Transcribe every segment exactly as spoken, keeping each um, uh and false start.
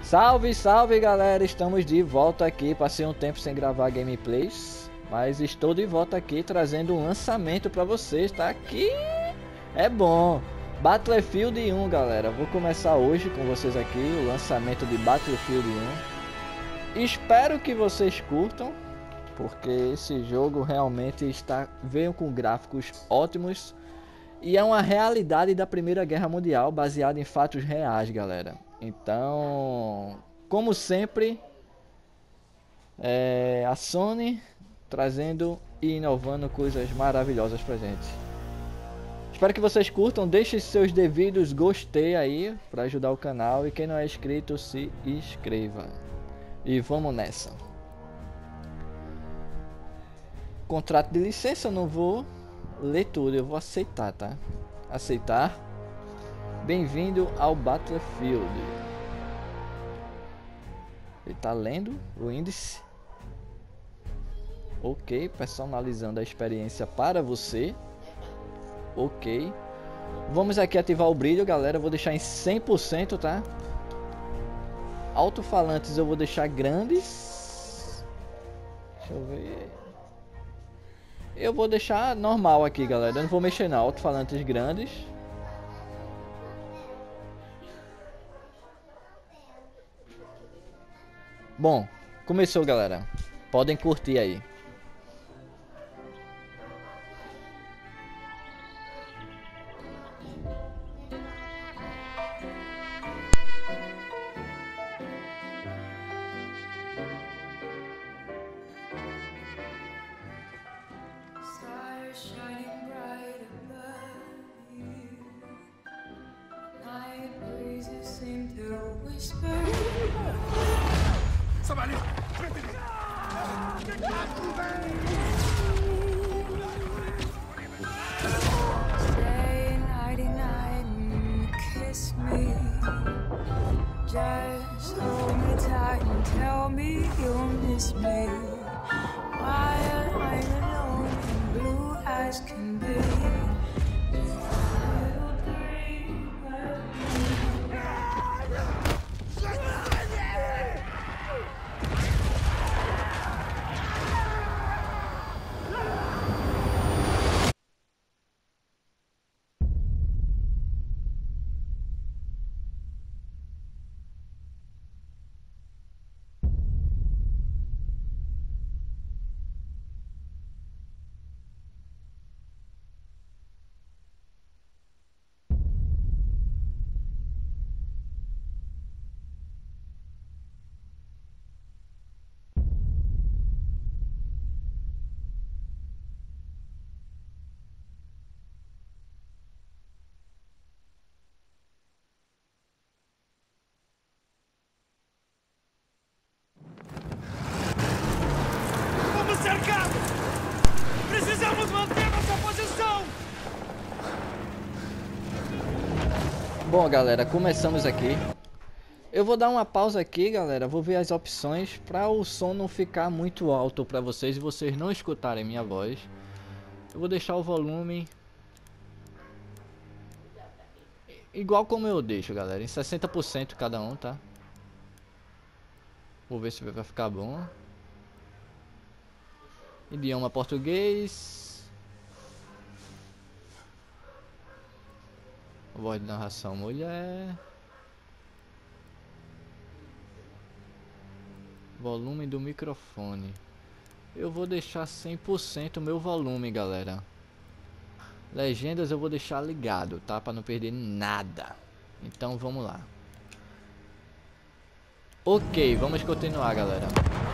Salve, salve galera, estamos de volta aqui. Passei um tempo sem gravar gameplays, mas estou de volta aqui trazendo um lançamento para vocês, tá? Aqui é bom. Battlefield um, galera. Vou começar hoje com vocês aqui o lançamento de Battlefield um. Espero que vocês curtam, porque esse jogo realmente está veio com gráficos ótimos e é uma realidade da Primeira Guerra Mundial, baseada em fatos reais, galera. Então, como sempre, é a Sony trazendo e inovando coisas maravilhosas pra gente. Espero que vocês curtam, deixem seus devidos gostei aí para ajudar o canal, e quem não é inscrito, se inscreva. E vamos nessa. Contrato de licença eu não vou ler tudo, eu vou aceitar, tá? Aceitar. Bem-vindo ao Battlefield. Ele tá lendo o índice. Ok, personalizando a experiência para você. Ok. Vamos aqui ativar o brilho, galera. Eu vou deixar em cem por cento, tá? Alto-falantes eu vou deixar grandes. Deixa eu ver. Eu vou deixar normal aqui, galera. Eu não vou mexer não. Alto-falantes grandes. Bom, começou, galera. Podem curtir aí. Stay nighty night and kiss me. Just hold me tight and tell me you'll miss me while I'm alone and blue as can be. Precisamos manter nossa posição! Bom, galera, começamos aqui. Eu vou dar uma pausa aqui, galera. Vou ver as opções para o som não ficar muito alto para vocês e vocês não escutarem minha voz. Eu vou deixar o volume igual como eu deixo, galera, em sessenta por cento cada um, tá? Vou ver se vai ficar bom. Idioma português. Voz de narração mulher. Volume do microfone. Eu vou deixar cem por cento o meu volume, galera. Legendas eu vou deixar ligado, tá? Pra não perder nada. Então vamos lá. Ok, vamos continuar, galera.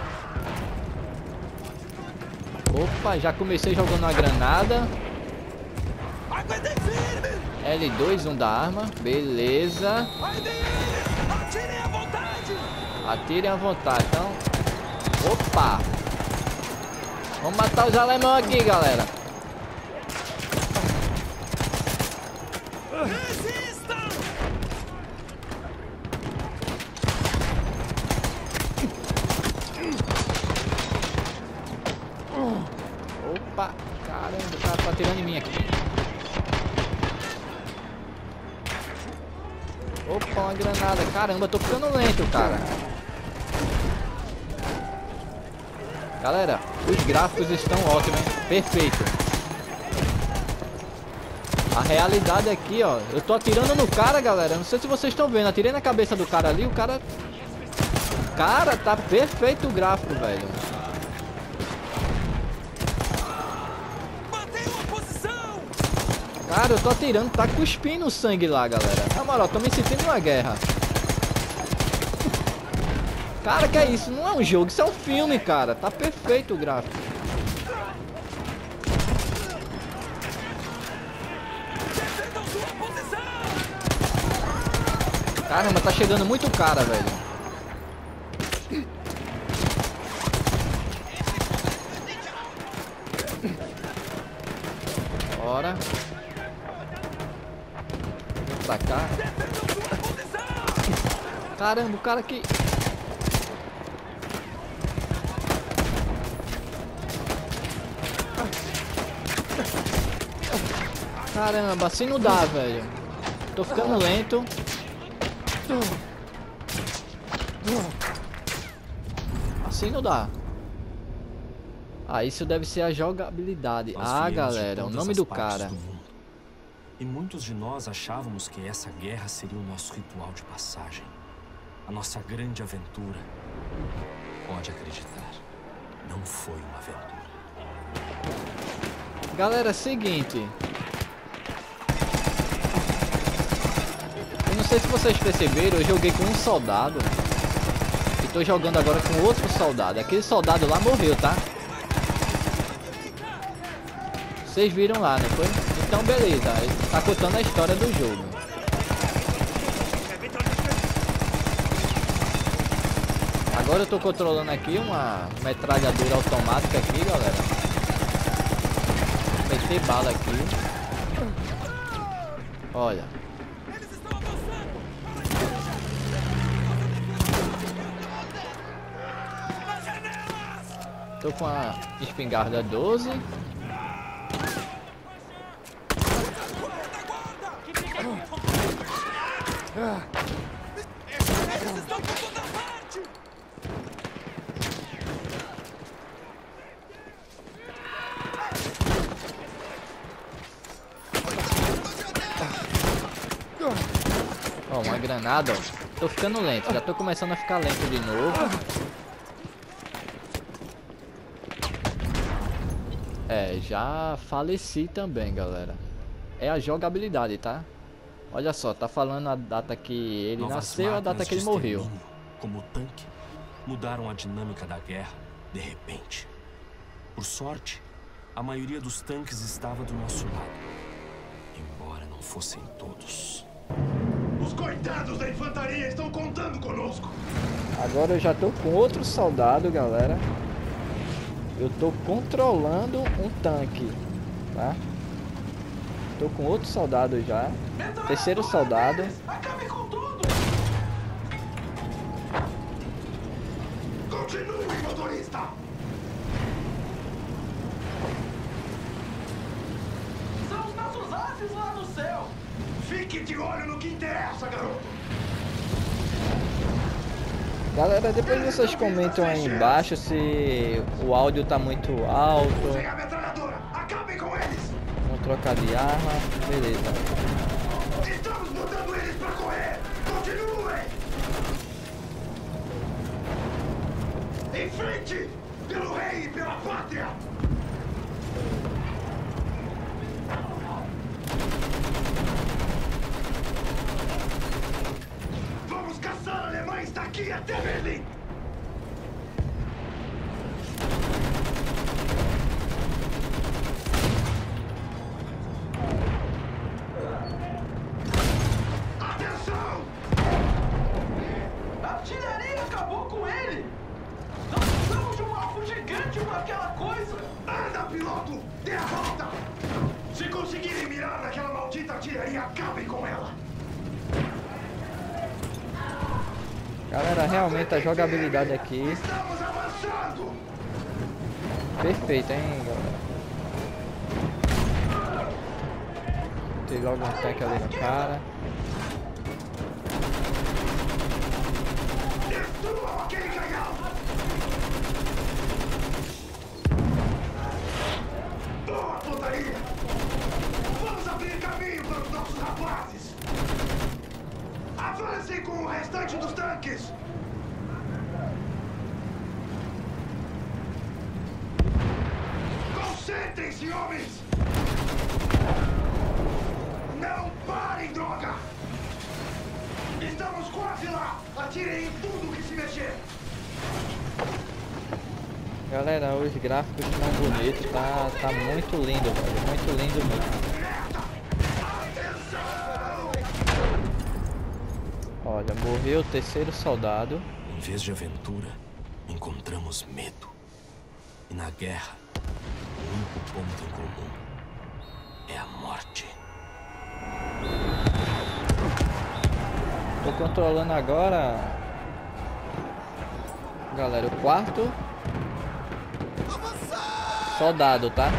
Opa, já comecei jogando uma granada. L dois, um da arma. Beleza. Atirem à vontade! Atirem à vontade, então. Opa! Vamos matar os alemão aqui, galera. Resistam! Opa, caramba, o cara tá atirando em mim aqui. Opa, uma granada. Caramba, tô ficando lento, cara. Galera, os gráficos estão ótimos, hein? Perfeito. A realidade aqui, ó. Eu tô atirando no cara, galera. Não sei se vocês estão vendo. Atirei na cabeça do cara ali. O cara... Cara, tá perfeito o gráfico, velho. Cara, eu tô atirando. Tá cuspindo sangue lá, galera. Na moral, tô me sentindo numa guerra. Cara, que é isso? Não é um jogo, isso é um filme, cara. Tá perfeito o gráfico. Caramba, tá chegando muito cara, velho. Bora. Vem pra cá. Caramba, o cara aqui. Caramba, assim não dá, velho. Tô ficando lento. Assim não dá. Ah, isso deve ser a jogabilidade. Nós Ah, viemos de galera, o todas nome as do partes cara. do mundo. E muitos de nós achávamos que essa guerra seria o nosso ritual de passagem. A nossa grande aventura. Pode acreditar, não foi uma aventura. Galera, seguinte. Eu não sei se vocês perceberam, eu joguei com um soldado. E tô jogando agora com outro soldado. Aquele soldado lá morreu, tá? Vocês viram lá, né? Foi? Então beleza, ele tá contando a história do jogo. Agora eu tô controlando aqui uma metralhadora automática aqui, galera. Vou meter bala aqui. Olha. Tô com a espingarda doze. Eles estão por toda parte! Ó, uma granada, ó. Tô ficando lento, já tô começando a ficar lento de novo. É, já faleci também, galera. É a jogabilidade, tá? Olha só, tá falando a data que ele Novas nasceu e a data máquinas que ele de morreu. extermínio, como o tanque, mudaram a dinâmica da guerra, de repente. Por sorte, a maioria dos tanques estava do nosso lado. Embora não fossem todos. Os coitados da infantaria estão contando conosco. Agora eu já tô com outro soldado, galera. Eu tô controlando um tanque, tá? Tô com outro soldado já. Terceiro soldado. Acabe com tudo! Continue, motorista! São os nossos ases lá no céu! Fique de olho no que interessa, garoto! Galera, depois vocês comentam aí embaixo se o áudio tá muito alto. Usem a metralhadora! Acabem com eles! Vamos trocar de arma. Beleza. Estamos botando eles pra correr! Continuem! Em frente! Pelo rei e pela pátria! Vamos caçar alemães daqui até Berlim! Atenção! A artilharia acabou com ele! Nós precisamos de um alvo gigante ou aquela coisa! Anda, piloto! Dê a volta! Se conseguirem mirar naquela maldita artilharia, acabem com ela! Galera, realmente a jogabilidade aqui Estamos avançando! perfeita, hein, galera. Tem logo um tanque ali no cara. frente dos tanques! Concentrem-se, homens! Não parem, droga! Estamos quase lá! Atirem em tudo que se mexer! Galera, os gráficos estão bonitos, tá, tá muito lindo, velho, muito lindo mesmo. Olha, morreu o terceiro soldado. Em vez de aventura, encontramos medo. E na guerra, o único ponto em comum é a morte. Tô controlando agora, galera, o quarto soldado, tá?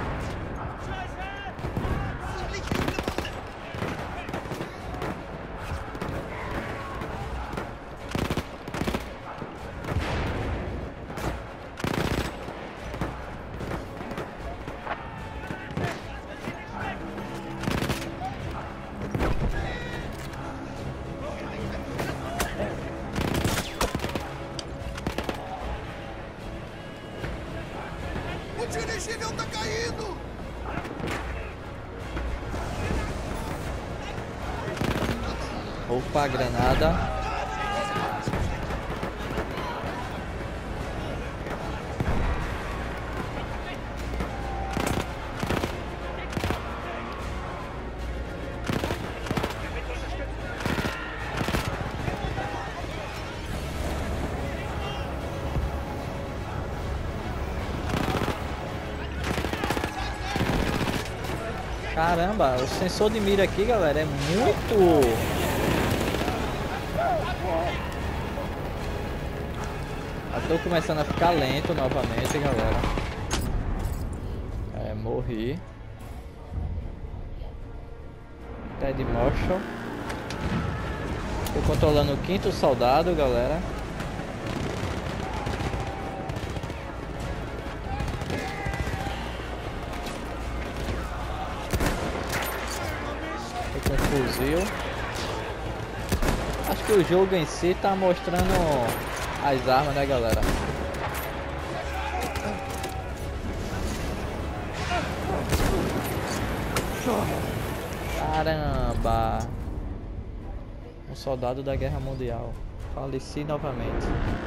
O dirigível tá caindo! Opa, granada. Caramba, o sensor de mira aqui, galera, é muito... Eu tô começando a ficar lento novamente, galera. É, morri. Ted Marshall. Tô controlando o quinto soldado, galera. Tô com um fuzil. Acho que o jogo em si tá mostrando as armas, né, galera? Caramba! Um soldado da Guerra Mundial. Faleci novamente.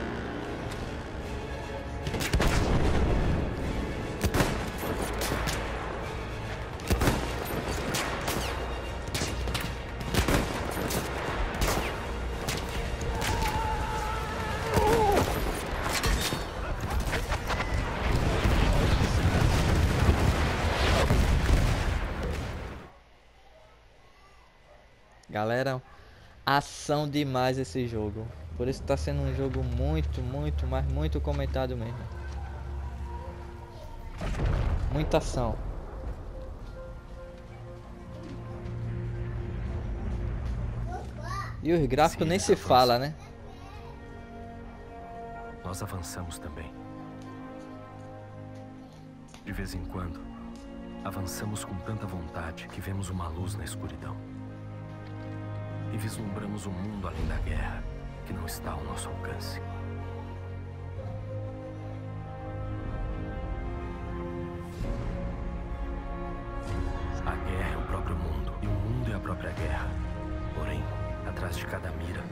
Galera, ação demais esse jogo. Por isso tá sendo um jogo muito, muito, mas muito comentado mesmo. Muita ação. E os gráficos Sim, nem essa se coisa. fala, né? Nós avançamos também. De vez em quando, avançamos com tanta vontade que vemos uma luz na escuridão. E vislumbramos um mundo além da guerra que não está ao nosso alcance. A guerra é o próprio mundo e o mundo é a própria guerra. Porém, atrás de cada mira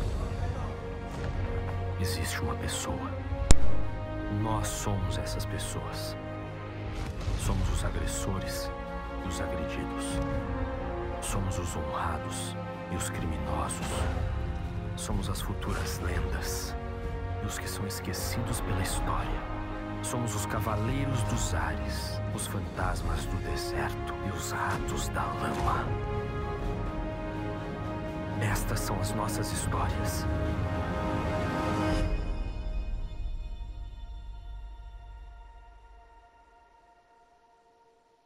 existe uma pessoa. Nós somos essas pessoas. Somos os agressores e os agredidos. Somos os honrados e os criminosos. Somos as futuras lendas e os que são esquecidos pela história. Somos os cavaleiros dos ares, os fantasmas do deserto e os ratos da lama. Estas são as nossas histórias.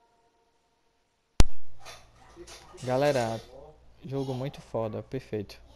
Galera, jogo muito foda, perfeito.